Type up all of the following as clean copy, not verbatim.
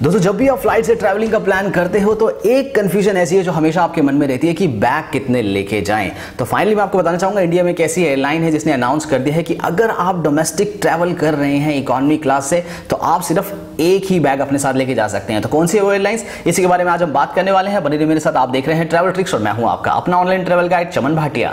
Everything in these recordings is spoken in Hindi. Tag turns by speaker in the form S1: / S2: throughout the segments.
S1: दोस्तों जब भी आप फ्लाइट से ट्रैवलिंग का प्लान करते हो तो एक कंफ्यूजन ऐसी है जो हमेशा आपके मन में रहती है कि बैग कितने लेके जाएं। तो फाइनली मैं आपको बताना चाहूंगा इंडिया में एक ऐसी एयरलाइन है जिसने अनाउंस कर दिया है कि अगर आप डोमेस्टिक ट्रैवल कर रहे हैं इकोनॉमी क्लास से तो आप सिर्फ एक ही बैग अपने साथ लेके जा सकते हैं। तो कौन सी है वो एयरलाइंस, इसी के बारे में आज हम बात करने वाले हैं। बने रहिए मेरे साथ, आप देख रहे हैं ट्रैवल ट्रिक्स और मैं हूं आपका अपना online travel guide Chaman Bhatia.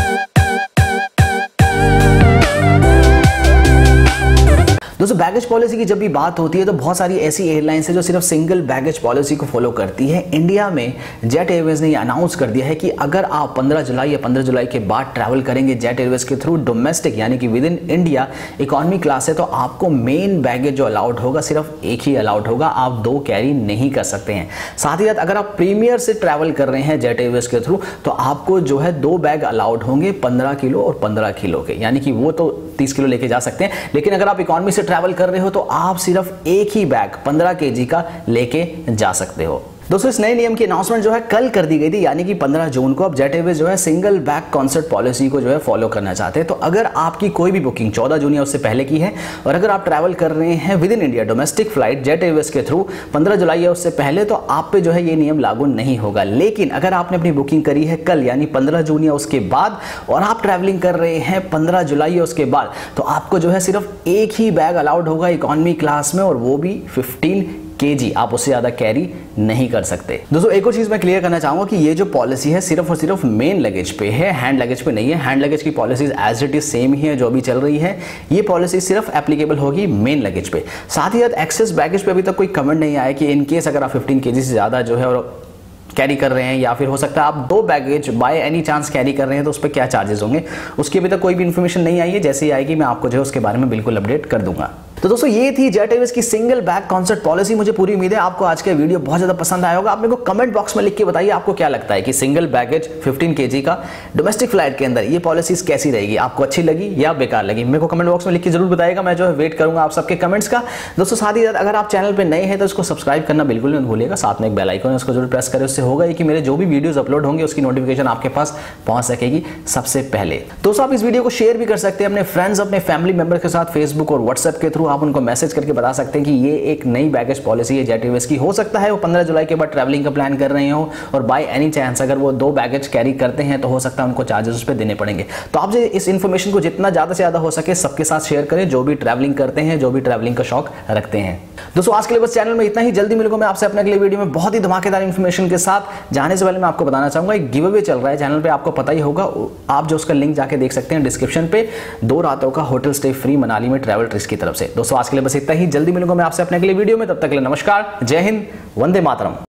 S1: दोस्तों बैगेज पॉलिसी की जब भी बात होती है तो बहुत सारी ऐसी एयरलाइंस है जो सिर्फ सिंगल बैगेज पॉलिसी को फॉलो करती है। इंडिया में जेट एयरवेज ने अनाउंस कर दिया है कि अगर आप 15 जुलाई या 15 जुलाई के बाद ट्रैवल करेंगे जेट एयरवेज के थ्रू डोमेस्टिक यानी कि within India economy class है तो आपको मेन बैगेज जो अलाउड होगा सिर्फ एक ही अलाउड होगा, आप दो कैरी नहीं कर सकते हैं। साथ ही साथ अगर आप प्रीमियर से ट्रैवल कर रहे हैं जेट एयरवेज के थ्रू तो आपको जो है दो बैग अलाउड होंगे 15 किलो और 15 किलो के, यानी कि वो तो 30 किलो लेके जा सकते हैं। लेकिन अगर आप इकोनॉमी से ट्रैवल कर रहे हो तो आप सिर्फ एक ही बैग 15 केजी का लेके जा सकते हो। दोस्तों इस नए नियम की अनाउंसमेंट जो है कल कर दी गई थी, यानी कि 15 जून को। अब जेट एयरवेज जो है सिंगल बैग कॉन्सेप्ट पॉलिसी को जो है फॉलो करना चाहते हैं। तो अगर आपकी कोई भी बुकिंग 14 जून या उससे पहले की है और अगर आप ट्रैवल कर रहे हैं within India domestic flight Jet Airways के थ्रू 15 जुलाई या उससे पहले तो आप पे जो है ये नियम लागू नहीं होगा। लेकिन अगर आपने अपनी बुकिंग करी है कल यानी 15 जून या उसके बाद और आप ट्रैवलिंग कर रहे हैं 15 जुलाई या उसके बाद तो आपको जो है सिर्फ एक ही बैग अलाउड होगा इकोनॉमी क्लास में और वो भी 15 केजी, आप उससे ज्यादा कैरी नहीं कर सकते। दोस्तों एक और चीज मैं क्लियर करना चाहूंगा कि ये जो पॉलिसी है सिर्फ और सिर्फ मेन लगेज पे है, हैंड लगेज पे नहीं है। हैंड लगेज की policies as it is same ही है जो भी चल रही है। ये पॉलिसी सिर्फ एप्लीकेबल होगी मेन लगेज पे। साथ ही साथ एक्सेस बैगेज पे अभी तक कोई कमेंट नहीं आया कि इन केस अगर आप 15 केजी से ज्यादा जो है और कैरी कर रहे हैं या फिर हो सकता है आप दो baggage by any chance carry कर रहे हैं तो उस पर क्या चार्जेस होंगे, उसकी अभी तक कोई भी इन्फॉर्मेशन नहीं आई है। जैसे ही आएगी मैं आपको जो है उसके बारे में बिल्कुल अपडेट कर दूंगा। तो दोस्तों ये थी जेट एयरवेज की सिंगल बैग कॉन्सेप्ट पॉलिसी। मुझे पूरी उम्मीद है आपको आज का वीडियो बहुत ज्यादा पसंद आया होगा। आप मेरे को कमेंट बॉक्स में लिख के बताइए आपको क्या लगता है कि सिंगल बैगेज 15 केजी का डोमेस्टिक फ्लाइट के अंदर ये पॉलिसीज कैसी रहेगी, आपको अच्छी लगी या बेकार लगी। मेरे को कमेंट बॉक्स में लिख के जरूर बताइएगा, मैं जो है वेट करूंगा आप सबके कमेंट्स का। दोस्तों साथ ही साथ अगर आप चैनल पर नए हैं तो उसको सब्सक्राइब करना बिल्कुल नहीं भूलिएगा। साथ में एक बेल आइकन है उसको जरूर प्रेस करें, उससे होगा कि मेरे जो भी वीडियोस अपलोड होंगे उसकी नोटिफिकेशन आपके पास पहुंच सकेगी सबसे पहले। दोस्तों आप इस वीडियो को शेयर भी कर सकते हैं अपने फ्रेंड्स अपने फैमिली मेंबर के साथ फेसबुक और व्हाट्सएप के थ्रू। आप उनको मैसेज करके बता सकते हैं कि ये एक नई बैगेज पॉलिसी है जेट एयरवेज की। हो सकता है वो 15 जुलाई के बाद ट्रैवलिंग का प्लान कर रहे हो और बाय एनी चांस अगर वो दो बैगेज कैरी करते हैं तो हो सकता है उनको चार्जेस उस पर देने पड़ेंगे। तो आप इस इन्फॉर्मेशन को जितना ज्यादा से ज्यादा हो सके सबके साथ शेयर करें जो भी ट्रैवलिंग करते हैं, जो भी ट्रैवलिंग का शौक रखते हैं। दोस्तों आज के लिए बस चैनल में इतना ही। जल्दी मिलूंगा मैं आपसे अपने अगले वीडियो में बहुत ही धमाकेदार इन्फॉर्मेशन के साथ। जाने से पहले मैं आपको बताना चाहूंगा एक गिव अवे चल रहा है चैनल पे, आपको पता ही होगा। आप जो उसका लिंक जाके देख सकते हैं डिस्क्रिप्शन पे। 2 रातों का होटल स्टे फ्री मनाली में ट्रैवल ट्रिक्स की तरफ से। दोस्तों आज के लिए बस इतना ही। जल्दी मिलूंगा मैं आपसे अपने अगले वीडियो में, तब तक के लिए नमस्कार, जय हिंद, वंदे मातरम।